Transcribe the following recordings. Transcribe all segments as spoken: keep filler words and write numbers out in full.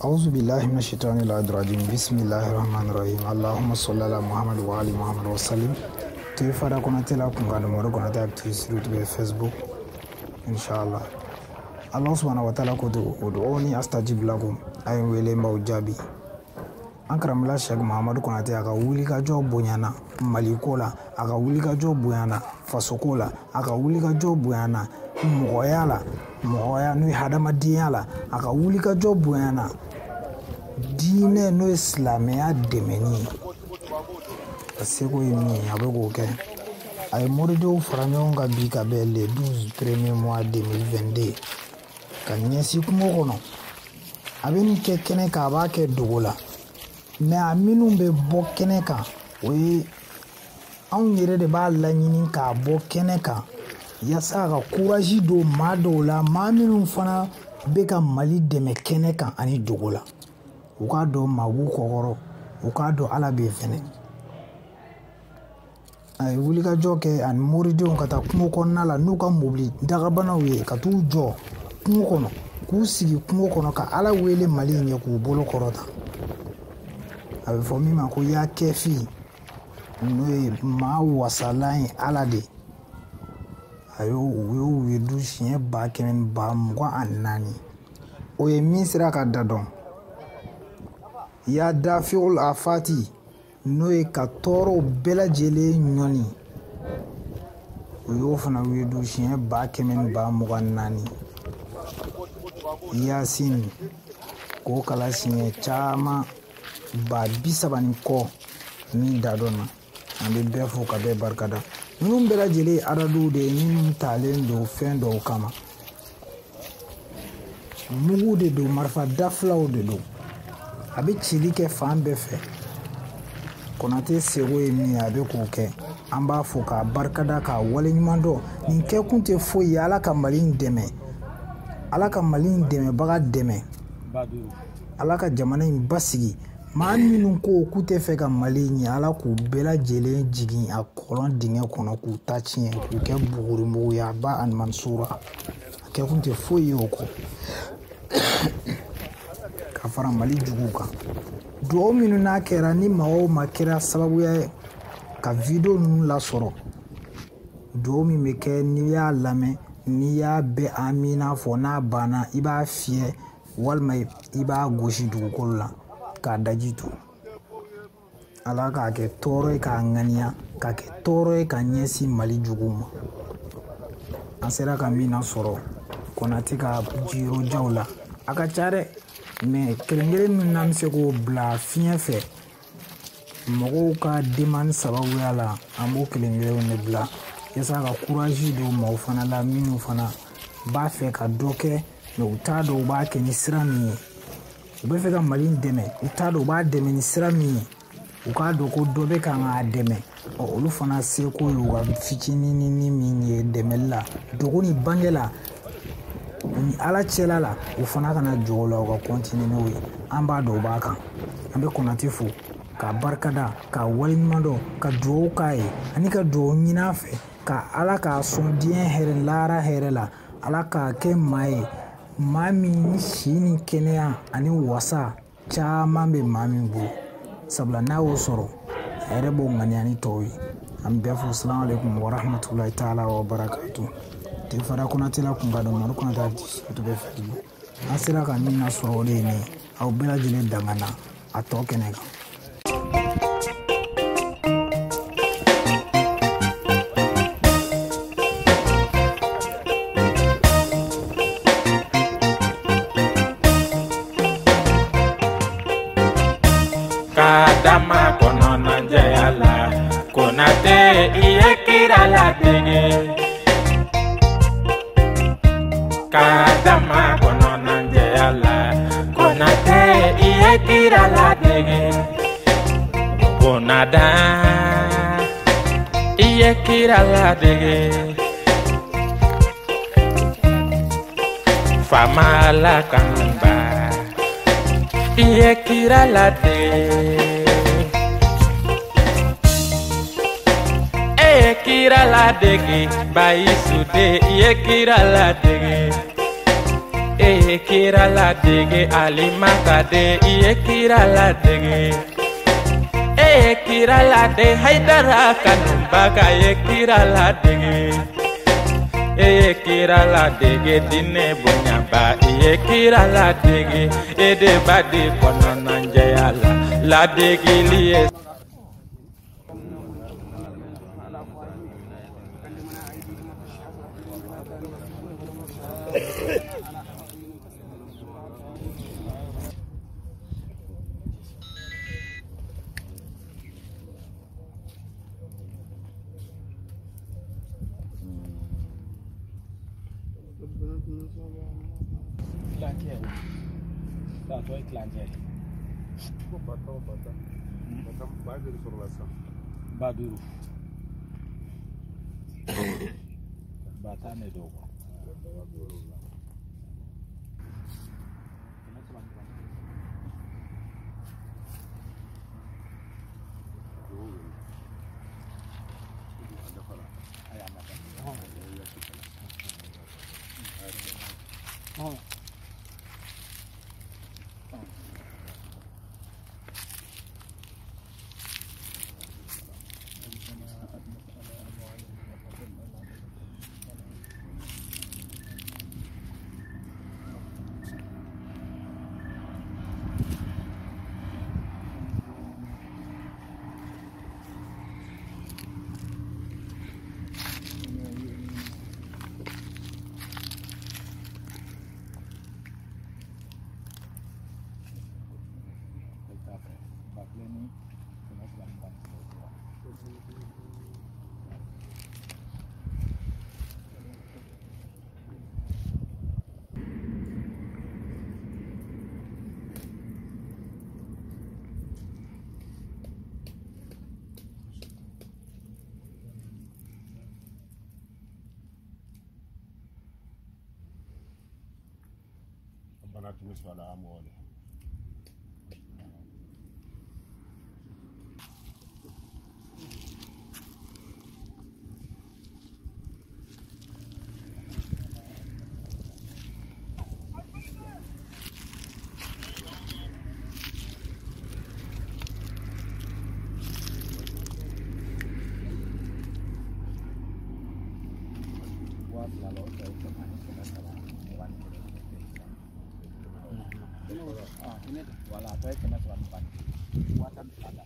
أعوذ بالله من الشيطان الرجيم بسم الله الرحمن الرحيم اللهم صل على محمد وعلى محمد وسلم تفرا كنتي لا كنغان مورو كنتي اكتيسيرو تبي فيسبوك إن شاء الله الله سبحانه وتعالى كودو ودوني أستجيب لكم أي ويلي موجابي أنكرم لا شيخ محمد كنتي أكا ولي كجو بنيانا ماليكولا أكا ولي كجو بنيانا فاسوكولا أكا ولي كجو بنيانا مغويالا مغويا نوي هدما ديالا أكا ولي كجو بنيانا dine no islamia demeni aseko yimi abego ke ay morido franonga bika be le douze premiers mois deux mille vingt-deux kan nyesi kumo kono abeni ke kene ka ba ke dogola me aminu be bo kene ka we an yere de ba la nyini ka bo kene ka yasa ka courage do madola maminu fana be ka mali de me kene ka ani dogola ukado magu kokoro ukado ala be fene ay wuli ka joke an muridi on kata kumo konna la nuka mobli daga bana we ka tu jo kumo kono ku sigi kumo kono ka ala wele mali nye ku bolo korota ay fo mi ma ko ya kefi no ma wasalai ala de ayo yo we du shin ba kemen ba mo annani o ye misra ka dadon ya dafiul afati no e ka toro bela jele nyoni yo fana wedu chien ba kemen ba muganani yasin ko kala chien chama ba bisabani ko ni dadona ande befo ka be barkada num bela jele aradu de ni talendo fendo kama mugu de do marfa daflaw de do abe chili ke fan be fe konate sego emi abe ko ke amba fo ka barkada ka wale nyimando nin ke kunte fo yala ka malin deme ala ka malin deme baga deme ala ka jamana in basigi ma minun ko kute fe ka malin ala ku bela jele jigin a kolon dinge kono ku tachien ku ke buguri mo ya ba an mansura ke kunte fo yoko fara mali juguka do minu na kera ni mawo makira sababu ya ka video nu la soro do mi meke ni ya lame ni ya be amina fo na bana iba fie walma iba goshi dugukola ka dajitu ala ka ke toro ka ngania ka ke toro ka nyesi mali juguma asera ka mina soro konatika jiro jawla aka chare mais kelengere min nam se ko bla fien fe mogo ka demand sababu yala amo kelengere ne bla yasa ka courage do mo fana la minu fana ba fe ka doke no utado ba ke ni sirami ube fe ka malin deme utado ba deme ni sirami ukado ko dobe ka nga deme o olu fana se ko yo ga fikini ni ni minye deme la dogo ni bangela ni ala chela la o fana kana jola o ka continue no we amba do baka ambe konatifu ka barkada ka walimando ka do kai ani ka do nyina fe ka ala ka son dien here lara here la ala ka ke mai mami ni shini kenya ani wasa chama be mami bu sabla na wo soro here bo ngani ani toyi ambe fu assalamu alaikum wa rahmatullahi ta'ala wa barakatuh fara kuna tela kunga do maru kuna dati to be Facebook asira ka minna so ole ni au bela jile dangana atoke nega kadama kono na jayala konate iyekira la tege kadama kono nanje ala konate iyekira la dege konada iyekira la dege fama la kamba iyekira la dege iyekira la dege bayi sude iyekira la dege e kira la dege alimakade e kira la dege e kira la de haidara kanumbaga e kira la dege e kira la dege dine bonyaba e kira la dege e de badi kono nanjayala la dege liye Clangel. That's why Clangel. Bata bata. Bata Baduru sorulasa. Baduru. Bata ne dogo. Oh. Banat miswala amole. Wala apa kena serampan. Buatan ada.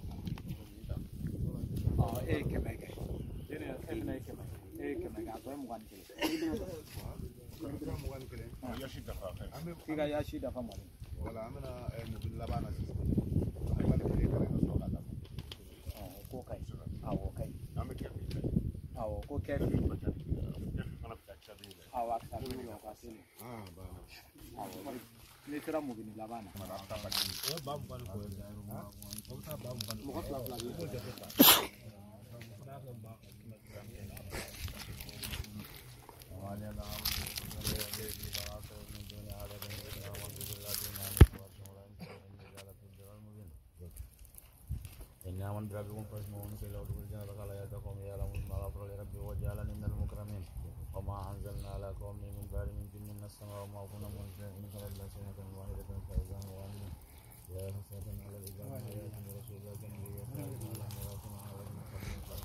Oh, eh kemeke. Ini kemeke kemeke. Eh kemeke apa yang bukan kile. Mugan kile. Yashi dafa. Tiga yashi dafa mali. Wala amena mobil labana sisi. Wala kile kale no soka da. Oh, ko kai. Awo kai. Ame kefi. Awo ko kefi. Kana fita ni. Awa ka ni lo ka sini. Ah, bana. Awo. Ni tira mo gini labana. Eh babu ban ko. Ha? Babu ban. Mo ko la la. Wala la. إنما من دربكم فاسمهم في الأرض والجنة فقال يا تقوم يا لهم ما غفر لربي وجعلني من المكرمين وما أنزلنا على قوم من بعد من جن من السماء وما كنا منزلين إن كان إلا سنة واحدة فإذا هو آمن يا حسرة على الإجابة يا رسول الله كان يسألون على مراسم على المقدمين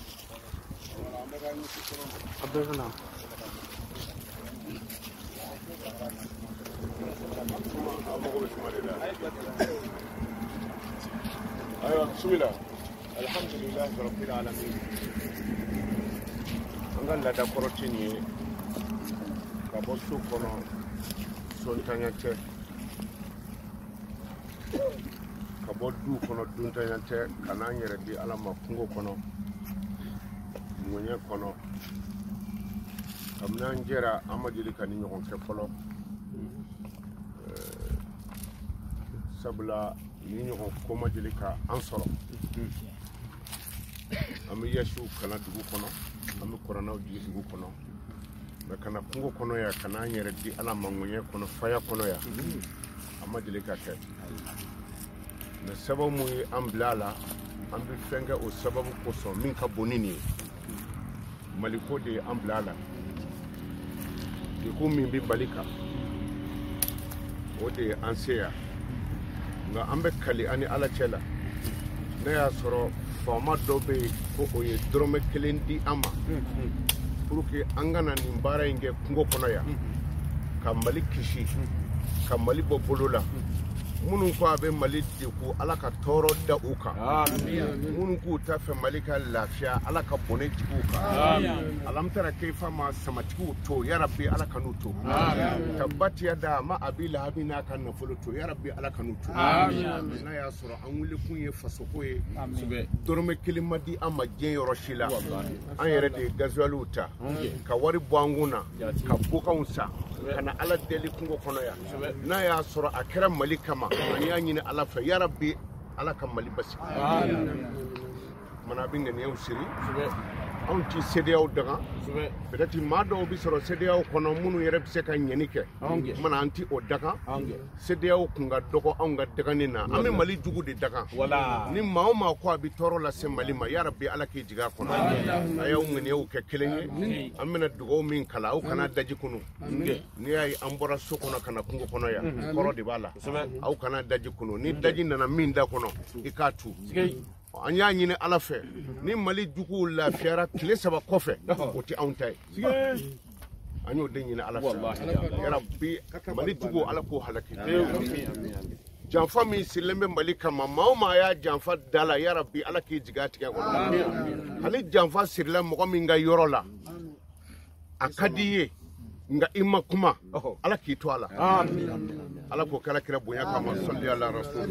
Abdul Salam. أيوة بسم الله الحمد لله رب العالمين أنا لا دكتورتني كابوسو كنا سونتانيته كابودو كنا دونتانيته كنا يردي على ما كونغو كنا مونيا كنا كمنا نجرا أما جلي كني يكون كفلو sabula ni ɲɔgɔn koma deli ka an sɔrɔ an bɛ yasiw kana dugu kɔnɔ an bɛ kɔrɔnaw jigi dugu kɔnɔ mɛ kana kungo kɔnɔ ya kana an yɛrɛ di ala ma ŋuɲɛ kɔnɔ faya kɔnɔ ya an ma deli ka kɛ mɛ sababu mun ye an bila a la an bɛ fɛn kɛ o sababu kosɔn min ka bon ni nin ye maliko de ye an bila a la degun min bɛ Mali kan o de ye an se yan nga an bɛ kali ani ala cɛ la ne y'a sɔrɔ faama dɔ bɛ yen ko o ye dɔrɔmɛ kelen di an ma pour que an kana nin baara in kɛ kungo kɔnɔ yan ka Mali kisi ka Mali bɔ bolo la minnu ko a bɛ Mali degun ala ka tɔɔrɔ da u kan minnu k'u ta fɛ Mali ka lafiya ala ka bɔnɛ jigi u kan alamutara keifa ma samatigiw to yarabi ala ka n'u to tabati yada ma abi lahabi n'a ka nafolo to yarabi ala ka n'u to n'a y'a sɔrɔ an wuli kun ye fasoko ye dɔrɔmɛ kelen ma di an ma diɲɛ yɔrɔ si la an yɛrɛ de ye gazuwaliw ta ka wari bɔ an kun na ka bokanw sa ka na ala deli kungo kɔnɔ yan n'a y'a sɔrɔ a kɛra Mali kama an y'a ɲini ala fɛ yarabi ala ka Mali basigi mana a bɛ ŋaniyaw siri anw ti C D A O daga peut-être maa dɔw bɛ sɔrɔ C D A O kɔnɔ minnu yɛrɛ bɛ se ka ɲɛni kɛ mana an ti o daga C D A O kun ka dɔgɔ anw ka daganin na an bɛ Mali jugu de daga ni maa o maa ko a bɛ tɔɔrɔ lase Mali ma yarabi ala k'i jigin a kɔnɔ a y'aw ŋaniyaw kɛ kelen ye an bɛna dugawu min kala aw kana daji kunu n'i y'a ye an bɔra so kɔnɔ ka na kungo kɔnɔ yan kɔrɔ de b'a la aw kana daji kunu ni daji nana min da kɔnɔ i k'a tu an y'a ɲini ala fɛ ni Mali juguw lafiyara tile saba kɔfɛ o tɛ anw ta ye an y'o de ɲini ala fɛ yarabi Mali juguw ala k'o halaki janfa min sirilen bɛ Mali kama maa o maa y'a janfa da la yarabi ala k'i jigin a tigɛ kɔnɔ hali janfa sirilen mɔgɔ min ka yɔrɔ la a ka di i ye nga i ma kuma ala k'i to a la ala k'o kɛra kira bonya kama sɔli ala rasul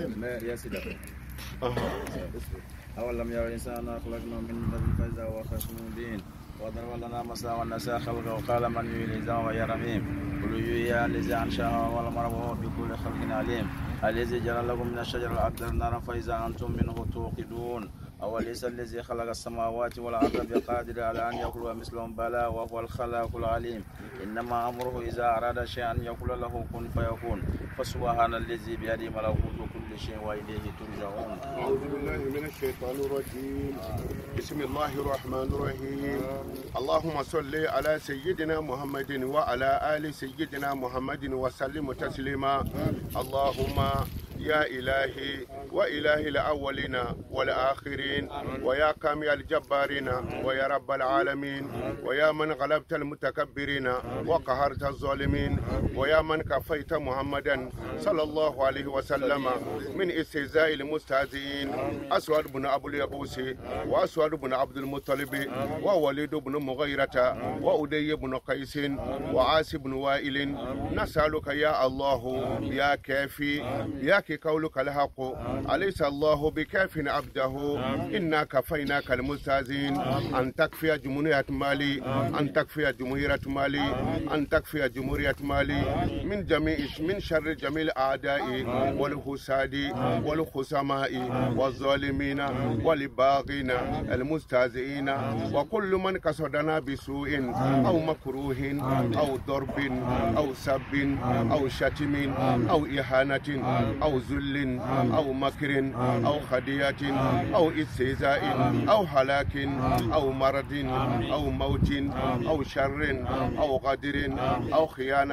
أولم يرى الإنسان خلقنا من نطفة فإذا هو خصم مبين وضرب لنا مثلا ونسى خلقه وقال من يحيي العظام وهي رميم قل يحييها الذي أنشأها أول مرة وهو بكل خلق عليم الذي جعل لكم من الشجر الأخضر نارا فإذا أنتم منه توقدون أوليس الذي خلق السماوات والأرض بقادر على أن يخلق مثلهم بلى وهو الخلاق العليم إنما أمره إذا أراد شيئا أن يقول له كن فيكون فسبحان الذي بيده ملكوت كل شيء وإليه ترجعون. أعوذ بالله من الشيطان الرجيم بسم الله الرحمن الرحيم اللهم صل على سيدنا محمد وعلى آل سيدنا محمد وسلم تسليما اللهم يا إلهي وإله الأولين والآخرين ويا كامل الجبارين ويا رب العالمين ويا من غلبت المتكبرين وقهرت الظالمين ويا من كفيت محمدا صلى الله عليه وسلم من استهزاء المستهزئين أسود بن أبو اليبوس وأسود بن عبد المطلب ووليد بن مغيرة وأدي بن قيس وعاص بن وائل نسألك يا الله يا كافي يا قولك الحق أليس الله بكاف عبده إنا كفيناك المستهزئين أن تكفي جمهورية مالي أن تكفي جمهورية مالي أن تكفي جمهورية مالي من جميع من شر جميع الأعداء والحساد والخصماء والظالمين والباغين المستهزئين وكل من قصدنا بسوء أو مكروه أو ضرب أو سب أو شتم أو إهانة أو ذل أو مكر أو خدية أو استهزاء أو هلاك أو مرض أو موت أو شر أو قدر أو خيانة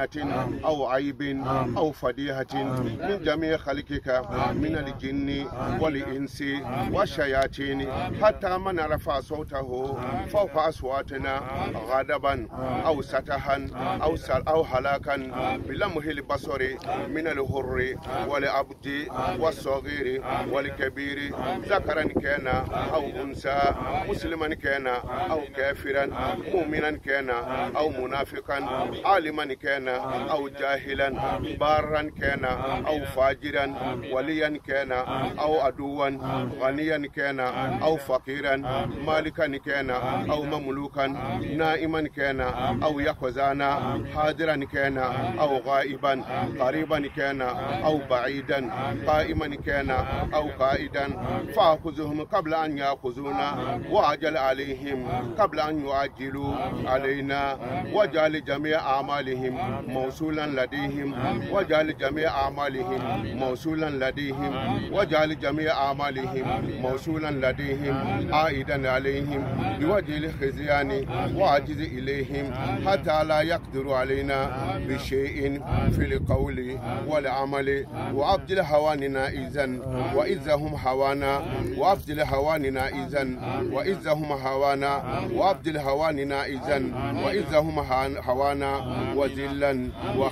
أو عيب أو فضيحة من جميع خلقك من الجن والإنس والشياطين حتى من رفع صوته فوق أصواتنا غضبا أو ستحا أو أو هلاكا بلمح البصر من الحر والعبد والصغير والكبير ذكرا كان أو أنثى مسلما كان أو كافرا مؤمنا كان أو منافقا عالما كان أو جاهلا بارا كان أو فاجرا وليا كان أو عدوا غنيا كان أو فقيرا مالكا كان أو مملوكا نائما كان أو يقظانا حاضرا كان أو غائبا قريبا كان أو بعيدا قائما كان أو قائدا فأخذهم قبل أن يأخذونا وعجل عليهم قبل أن يعجلوا علينا وجعل جميع أعمالهم موصولا لديهم وجعل جميع أعمالهم موصولا لديهم وجعل جميع أعمالهم موصولا لديهم عائدا عليهم بوجه الخزيان وعجز إليهم حتى لا يقدر علينا بشيء في القول والعمل وأبدل هواننا إذن وإذهم هوانا وأبدل هواننا إذن وإذهم هوانا وأبدل هواننا إذن وإذهم هوانا وذلا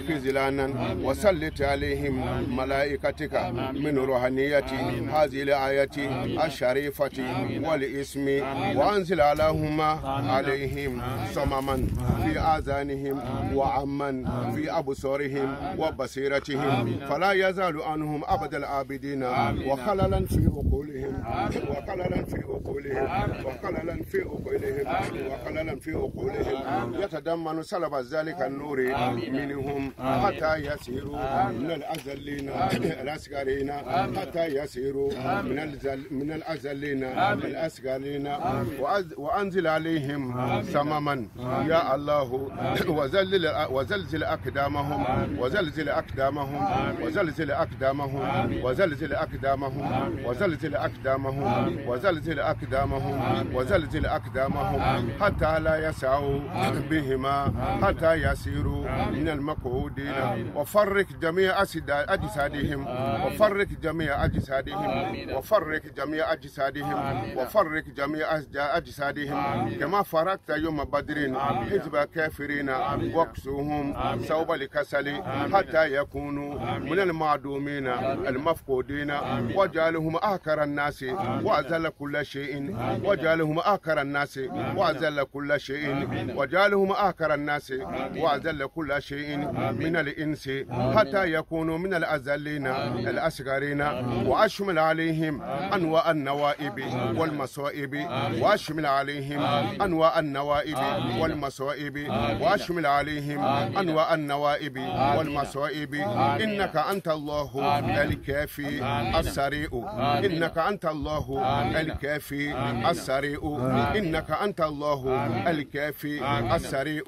وخذلانا وسلط عليهم ملائكتك من روحانية هذه الآية الشريفة والاسم وأنزل عليهما عليهم صمما في آذانهم وعما في أبصارهم وبصيرتهم فلا يزال عنهم أبد العابدين وخللا في عقولهم وخللا في عقولهم وخللا في عقولهم وخللا في عقولهم يتضمن سلب ذلك النور منهم حتى يسيروا من الأزلين الأسكارين حتى يسيروا من الزل من الأزلين الأسكارين وأنزل عليهم سمما يا الله وزلزل وزلزل أقدامهم وزلزل أقدامهم وزلزل أقدامهم وزلزل أقدامهم وزلزل أقدامهم وزلزل أقدامهم وزلزل أقدامهم حتى لا يسعوا بهما حتى يسيروا من المقعودين وفرق جميع أجسادهم وفرق جميع أجسادهم وفرق جميع أجسادهم وفرق جميع أجسادهم كما فرقت يوم بدر حزب كافرين واكسوهم صوب الكسل حتى يكونوا من المعدومين المفقودين وجعلهم أهكر الناس وأزل كل شيء وجعلهم أهكر الناس وأزل كل شيء وجعلهم أهكر الناس وأزل كل شيء من الإنس حتى يكونوا من الأزلين الأصغرين وأشمل عليهم أنواع النوائب والمصائب وأشمل عليهم أنواع النوائب والمصائب وأشمل عليهم أنواع النوائب والمصائب إنك أنت الله الكافي السريع إنك أنت الله الكافي السريع إنك أنت الله الكافي السريع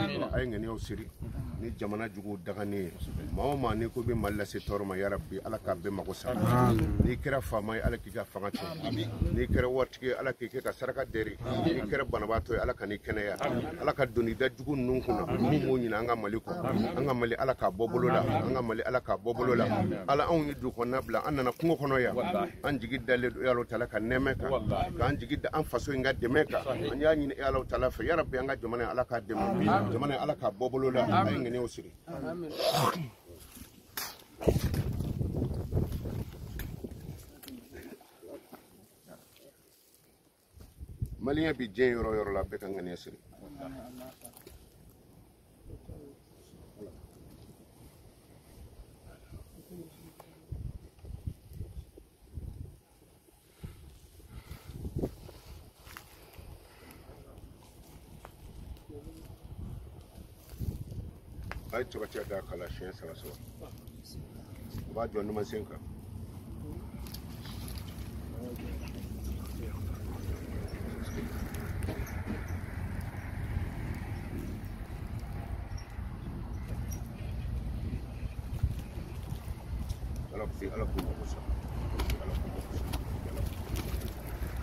أين يوسري ni jamana jugu dagane ma ma ni ko be malla se torma ya rabbi ala ka be mako sa ni kira fama ala ki ga fanga to ni kira wartike ala ki ka saraka deri ni kira banabato ala ka ni kene ya ala ka doni da jugu nun kuna mu mo nyina anga maliko anga mali ala ka bobolo la anga mali ala ka bobolo la ala on ni du ko nabla anana kungo kono ya an jigi dalle ya lo tala ka nemeka ka an jigi da an faso nga demeka an ya ni ya lo tala fa ya rabbi anga jamana ala ka dem jamana ala ka bobolo la ay Osiri. Amen. Malien bi jeng yoro yoro la beka ngani Osiri. Ay to bacha da kala shen sawa sawa ba jo no masenka ala fi ala ku ko sa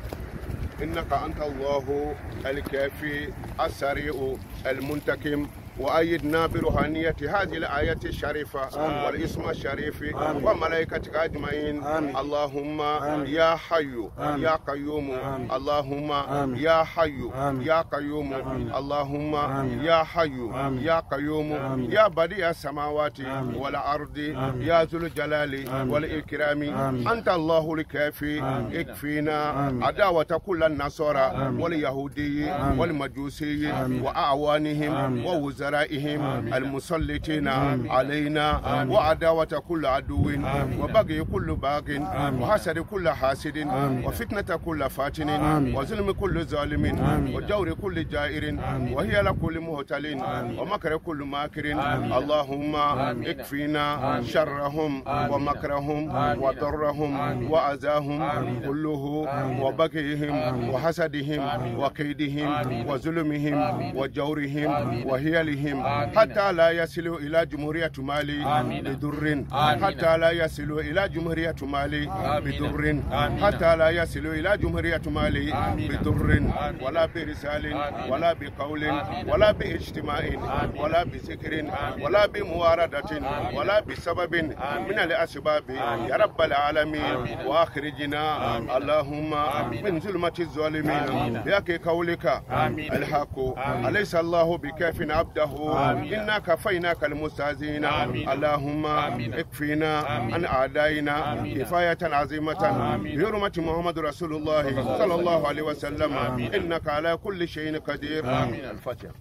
إنك أنت الله الكافي السريع المنتقم وأيدنا بروحانية هذه الآية الشريفة والاسم الشريف وملائكتك أجمعين. اللهم يا حي يا قيوم اللهم يا حي يا قيوم اللهم يا حي يا قيوم يا بديع السماوات والأرض يا ذو الجلال والإكرام أنت الله الكافي اكفينا عداوة كل النصارى واليهودي والمجوسي وأعوانهم ووزرائهم المسلطين علينا وعداوة كل عدو وبغي كل باغ وحسد كل حاسد وفتنة كل فاتن وظلم كل ظالم وجور كل جائر وهي لكل مهتل ومكر كل ماكر. اللهم اكفينا شرهم ومكرهم وضرهم وأذاهم كله وبغيهم وحسدهم وكيدهم وظلمهم وجورهم وهيلهم حتى لا يصلوا إلى جمهورية مالي بدر حتى لا يصلوا إلى جمهورية مالي بدر حتى لا يصلوا إلى جمهورية مالي بدر ولا برسال ولا بقول ولا باجتماع ولا بذكر ولا بمواردة ولا بسبب من الأسباب يا رب العالمين. وآخرجنا اللهم من ظلمة الظالمين بيك قولك الحق أليس الله بكاف عبده إنا كفيناك المستهزئين. اللهم اكفينا عن أعدائنا كفاية عظيمة بحرمة محمد رسول الله صلى الله عليه وسلم إنك على كل شيء قدير. الفاتحة.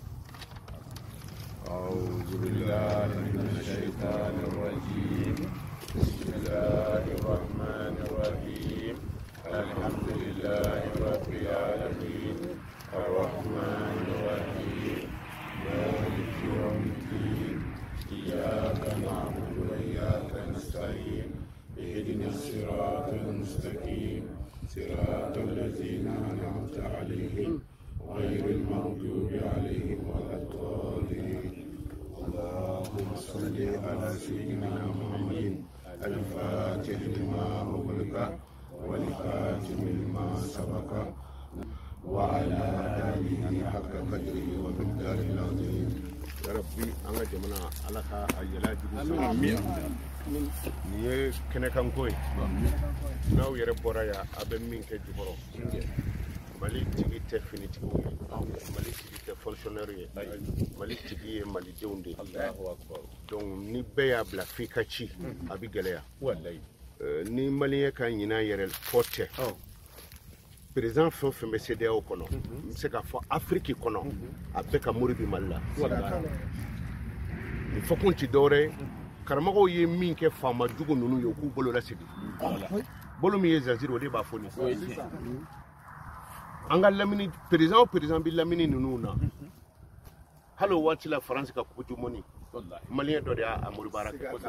أعوذ بالله من الشيطان الرجيم بسم الله الرحمن الرحيم الحمد لله رب العالمين الرحمن الرحيم مالك يوم الدين إياك نعبد وإياك نستعين اهدنا الصراط المستقيم صراط الذين أنعمت عليهم غير المغضوب عليهم ولا الضالين. اللهم صل على سيدنا محمد الفاتح لما أغلق والخاتم لما سبق وعلى آله حق قدره ومقداره العظيم. يا ربي أنا جمعنا على خيالات آمين. نيه كنا كم كوي ناو يربورا يا أبن مين كجبرو مالي تيجي تفينيتي مالي تيجي تفونشنري مالي تيجي مالي جوندي الله أكبر. دون نبيا بلا فيكاشي أبي جليا والله ni malien kan yina yerel forte président fo fe me cédé au kono c'est ka fo Afrique kono avec amuribi malla il faut qu'on ti dore karamago ye min ke fama jugo nunu yo ku bolo la sidi bolo mi yezazir wodi ba foni anga lamini président président bi lamini nunu na halo wati la France ka ku jumoni malien do dia amuri baraka ko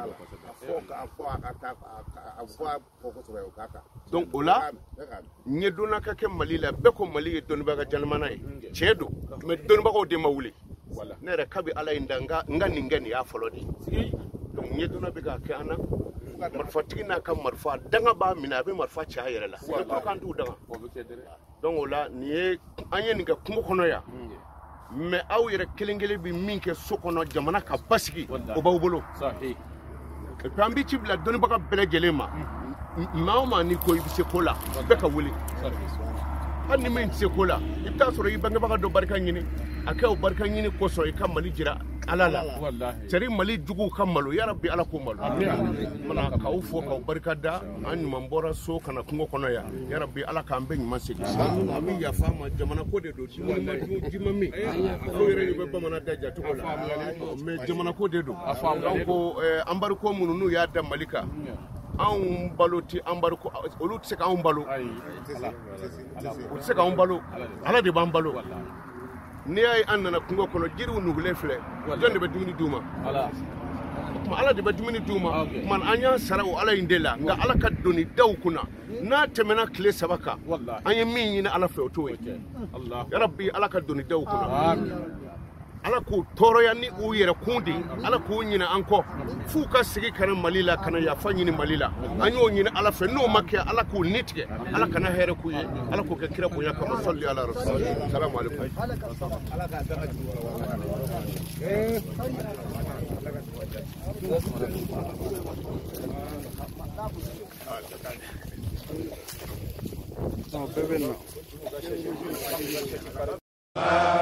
donc ola nyeduna ka ke malila be ko mali don baga jalmana e cedo me don bago de mawuli wala nere kabi ala indanga ngani ngani ya folodi donc nyeduna be ga ke ana marfatina kam marfa danga ba mina be marfa cha yere la ko kan du danga donc ola ni anyen nga kungo kono ya mais aw yere kelengele bi minke sokono jamana ka basigi o bawbolo sahi e pambi ci bla doni baka bele gelema maama ni ko ibi sekola beka wuli hanni men sekola ita soro ibanga baka do barka nyini akaw barka nyini ko so e kam mali jira alala wallahi sari mali jugu kam malo ya rabbi ala ko malo mana ka ufo ka barka da an man bora so kana kungo kono ya ya rabbi ala ka ambe nyima sigi ami ya fama jamana ko de do jimami ko yere be bamana daja to kola me jamana ko de do donc ambar ko mununu ya da malika an baloti ambar ko olu se ka an balo olu se ka an balo ala de ban balo ni ay annana kungo kono jiru nugule fle jonde be dumini duma ala kuma ala de be dumini duma man anya sarau ala indela nga ala ka doni daw kuna na temena kle sabaka anya min ina ala fe oto Allah ya rabbi ala ka doni daw kuna amin ala k'u tɔɔrɔya ni u yɛrɛ kun de ala k'u ɲinɛ an kɔ f'u ka sigi kana mali la kana yafa ɲini mali la an y'o ɲini ala fɛ n'o ma kɛ ala k'u ni tigɛ ala kana hɛrɛ k'u ye ala k'o kɛ kira bonya kama salli ala rasul salamu alaikum No, bebe no.